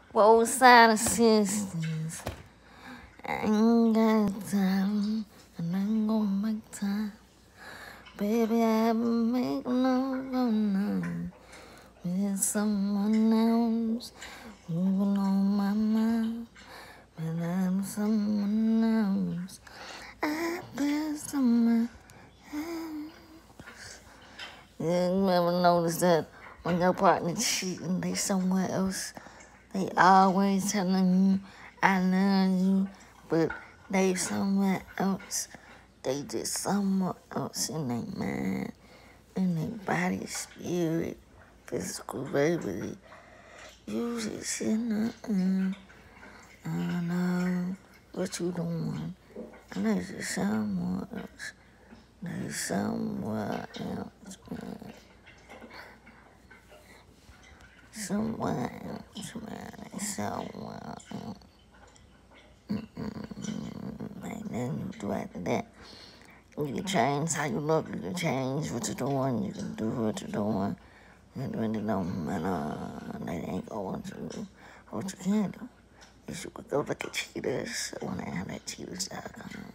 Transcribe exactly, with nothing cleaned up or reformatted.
Both side of sisters. I ain't got time, and I ain't gonna make time. Baby, I've been making over now with someone else moving on my mind. But I'm someone else. I bet someone else. Yeah, you ever notice that when your partner cheating, they somewhere else? They always telling you, I love you, but they somewhere else. They just somewhere else in their mind, in their body, spirit, physical, baby. You just sitting there, I don't know what you doing. And they just somewhere else. They somewhere else, man. Somewhere else, man. They somewhere else. Like, then you do after that. You can change how you look, you can change what you're doing, you can do what you're doing. It really don't matter. They ain't going to what you can do. You should go look at Cheetahs on that cheetahs dot com.